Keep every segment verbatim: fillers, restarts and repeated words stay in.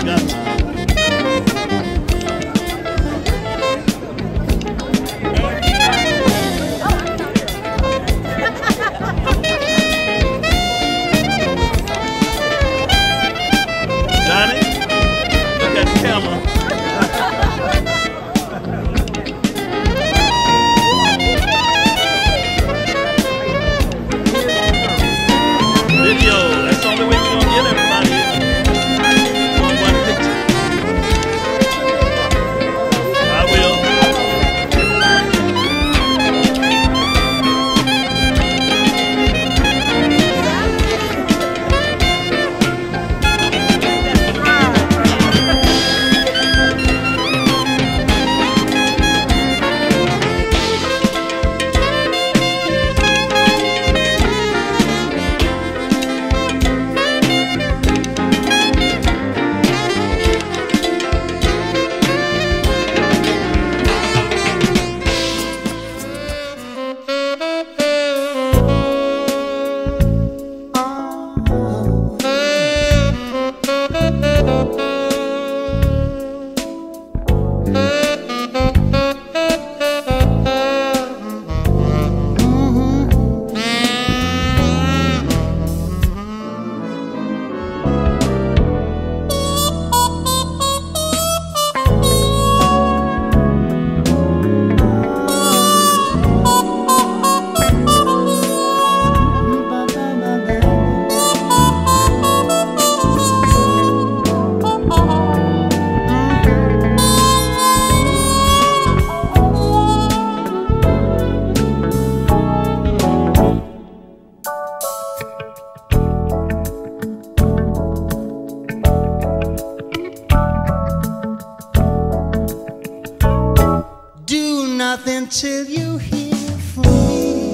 nothing till you hear from me.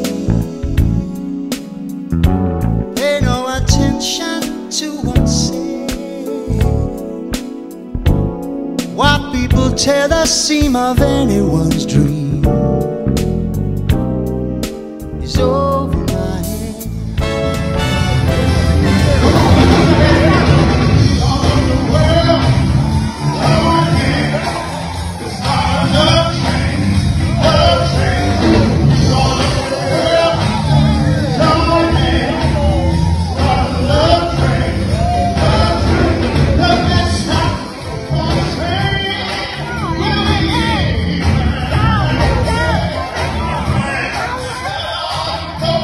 Pay no attention to what's said. What people tell the seam of anyone's dream is over my head. Go!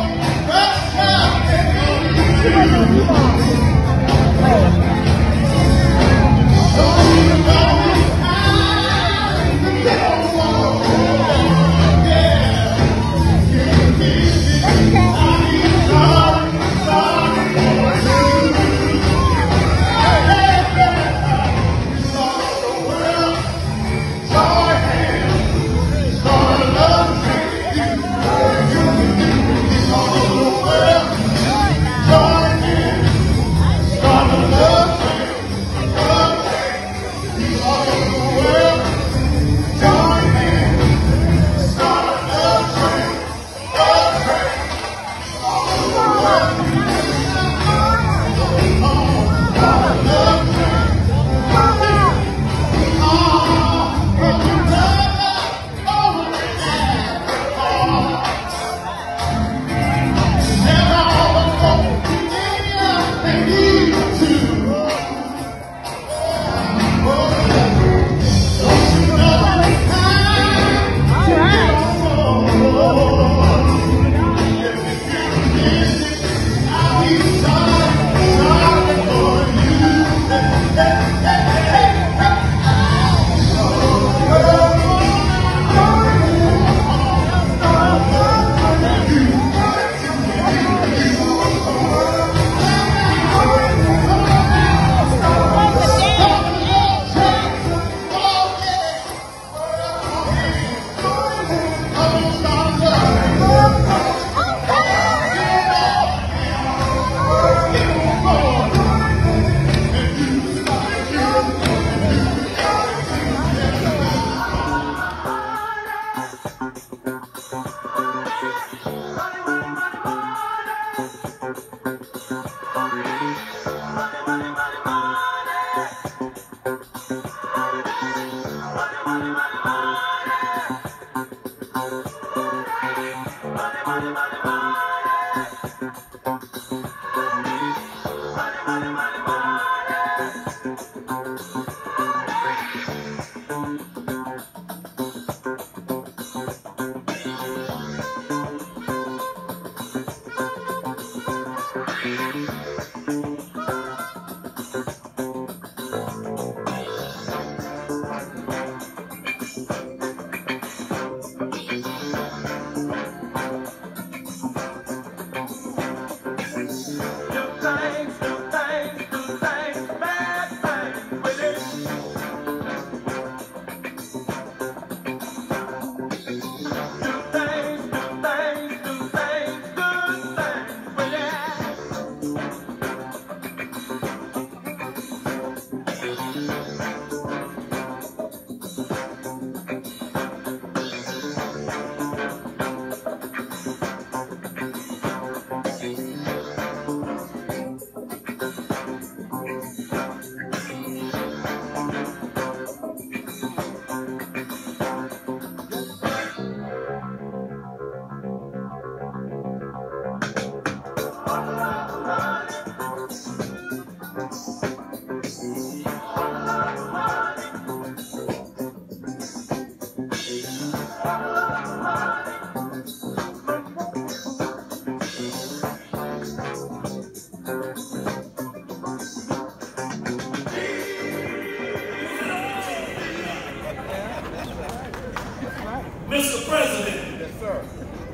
Mister President, yes, sir.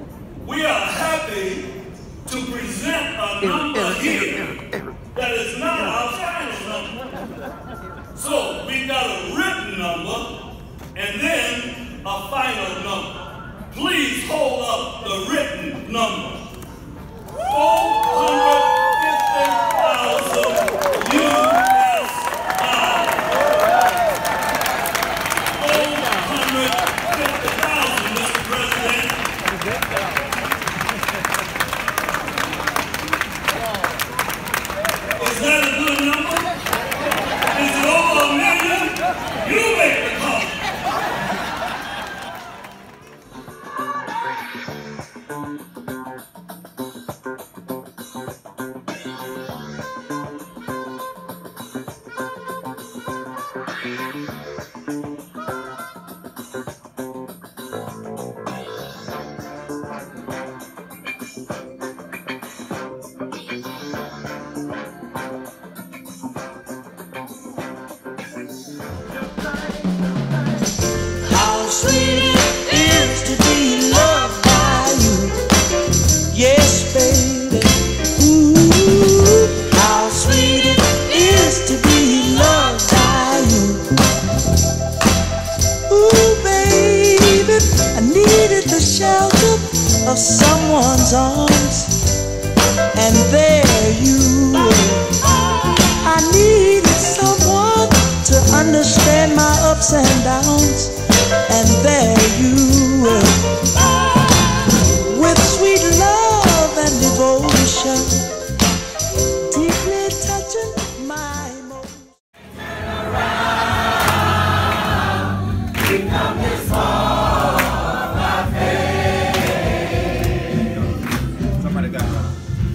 We are happy to present a number here that is not our final number. So we got a written number and then a final number. Please hold up the written number. four hundred fifty thousand U S four hundred fifty thousand, Mister President. Is that a good number? Is it over a million? You make the call. Sweet it is to be loved by you, yes, baby. Ooh, how sweet it is to be loved by you. Ooh, baby, I needed the shelter of someone's arms, and there you were. I needed someone to understand my ups and downs. And there you were, with sweet love and devotion, deeply touching my emotions. Turn around, become this all my faith. Somebody got it.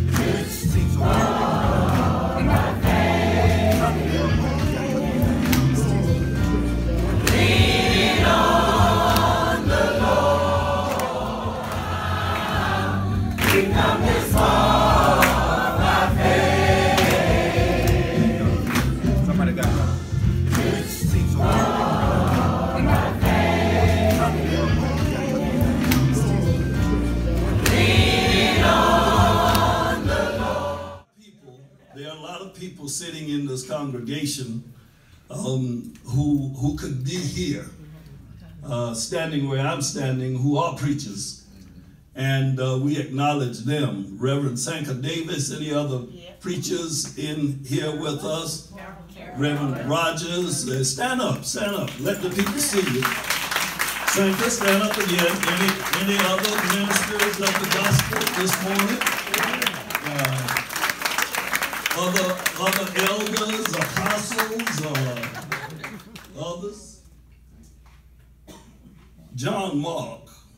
There are a lot of people sitting in this congregation um, who, who could be here, uh, standing where I'm standing, who are preachers. And uh, we acknowledge them. Reverend Sanka Davis, any other preachers in here with us? Reverend Rogers, uh, stand up, stand up. Let the people see you. Sanka, stand up again. Any, any other ministers of the gospel this morning? Uh, Other, other elders, apostles, uh, Others? John Mark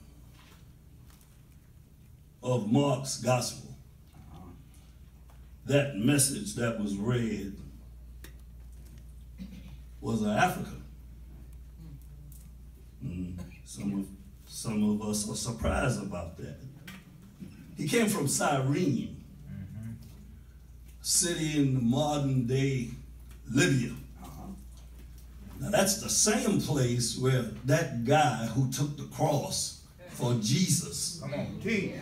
of Mark's Gospel, that message that was read was an African. Mm, some of some of us are surprised about that. He came from Cyrene, mm-hmm. city in the modern day Libya. Uh-huh. Now that's the same place where that guy who took the cross for Jesus Come on, yeah.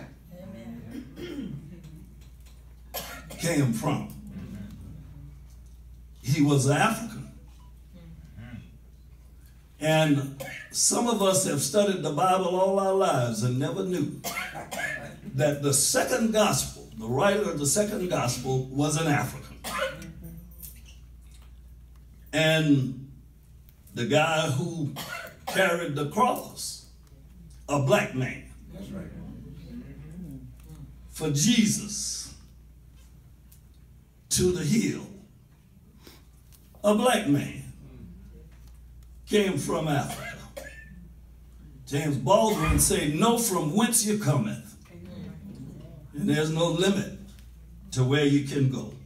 came from. Mm-hmm. He was African. Mm-hmm. And some of us have studied the Bible all our lives and never knew that the second gospel, the writer of the second gospel, was an African. And the guy who carried the cross, a black man. That's right. For Jesus to the hill, a black man came from Africa. James Baldwin said, know from whence you cometh, and there's no limit to where you can go.